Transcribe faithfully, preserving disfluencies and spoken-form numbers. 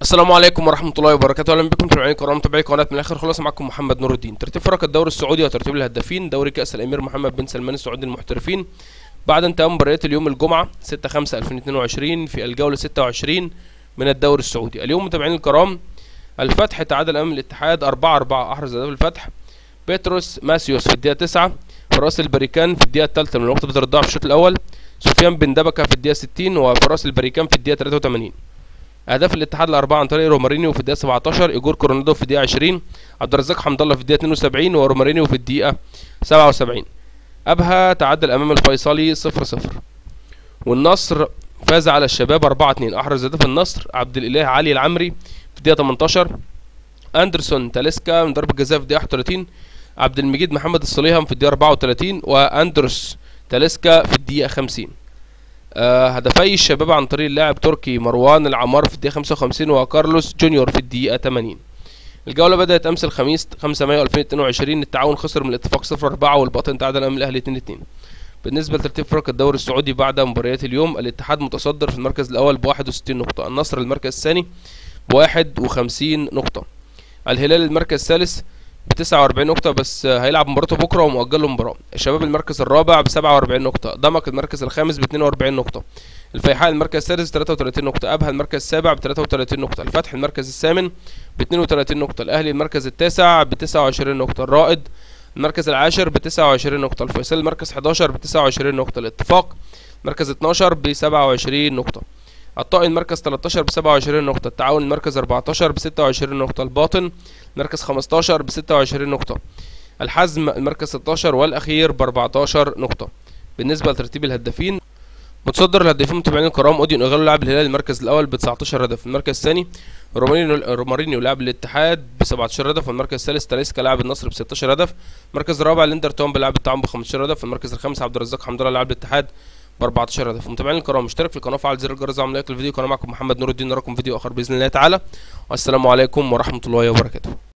السلام عليكم ورحمة الله وبركاته. اهلا بكم متابعين الكرام، متابعي قناة من الاخر خلاص. معكم محمد نور الدين. ترتيب فرق الدوري السعودي وترتيب الهدافين. دوري كأس الامير محمد بن سلمان السعودي المحترفين بعد انتهاء مباريات اليوم الجمعة ستة خمسة ألفين واثنين وعشرين في الجولة ستة وعشرين من الدوري السعودي. اليوم متابعين الكرام، الفتح تعادل امام الاتحاد أربعة أربعة. احرز هدف الفتح بيتروس ماسيوس في الدقيقة تسعة، فراس البريكان في الدقيقة الثالثة من وقت بدل الضياع في الشوط الاول، سفيان بن دبكة في الدقيقة ستين، وفراس البريكان في الدقيقة ثلاثة وثمانين. اهداف الاتحاد الاربعه عن طريق رومارينيو في الدقيقه سبعتاشر، ايجور كورونادو في الدقيقه عشرين، عبد الرزاق حمد الله في الدقيقه اتنين وسبعين، ورومارينيو في الدقيقه سبعة وسبعين. ابها تعادل امام الفيصلي صفر صفر. والنصر فاز على الشباب أربعة اثنين. احرز هدف النصر عبد الاله علي العمري في الدقيقه تمنتاشر، اندرسون تاليسكا من ضربه جزاء في الدقيقه واحد وثلاثين، عبد المجيد محمد الصليهم في الدقيقه أربعة وثلاثين، واندرس تاليسكا في الدقيقه خمسين. آه هدفي الشباب عن طريق اللاعب تركي مروان العمار في الدقيقة خمسة وخمسين، وكارلوس جونيور في الدقيقة ثمانين. الجولة بدأت أمس الخميس خمسة مايو ألفين واثنين وعشرين. التعاون خسر من الاتفاق صفر أربعة، والباطن تعادل أمام الأهلي اتنين اتنين. بالنسبة لترتيب فرق الدوري السعودي بعد مباريات اليوم، الاتحاد متصدر في المركز الأول ب واحد وستين نقطة، النصر المركز الثاني ب واحد وخمسين نقطة، الهلال المركز الثالث ب تسعة وأربعين نقطة بس هيلعب مباراته بكره ومؤجل له مباراه. الشباب المركز الرابع ب سبعة وأربعين نقطة، دمك المركز الخامس ب اتنين وأربعين نقطة، الفيحاء المركز السادس ب ثلاثة وثلاثين نقطة، ابها المركز السابع ب ثلاثة وثلاثين نقطة، الفتح المركز الثامن ب اثنين وثلاثين نقطة، الاهلي المركز التاسع ب تسعة وعشرين نقطة، الرائد المركز العاشر ب تسعة وعشرين نقطة، الفيصل المركز حداشر ب تسعة وعشرين نقطة، الاتفاق مركز اتناشر ب سبعة وعشرين نقطة، الطائي المركز تلتاشر ب سبعة وعشرين نقطة، التعاون المركز أربعتاشر ب ستة وعشرين نقطة، الباطن المركز خمستاشر ب ستة وعشرين نقطة، الحزم المركز ستاشر، والاخير ب أربعتاشر نقطة. بالنسبة لترتيب الهدافين، متصدر الهدافين متابعين الكرام اودين اغالو لاعب الهلال المركز الاول ب تسعتاشر هدف، المركز الثاني رومارينيو رومارينيو لاعب الاتحاد ب سبعتاشر هدف، والمركز الثالث تاليسكا لاعب النصر ب ستاشر هدف، المركز الرابع ليندر توم لاعب التعاون ب خمستاشر هدف، المركز الخامس عبد الرزاق حمد الله لاعب الاتحاد ب أربعتاشر هدف. متابعين الكرام، اشترك في القناه وفعل زر الجرس وعمل لايك للفيديو. كان معكم محمد نور الدين، نراكم فيديو اخر باذن الله تعالى، والسلام عليكم ورحمه الله وبركاته.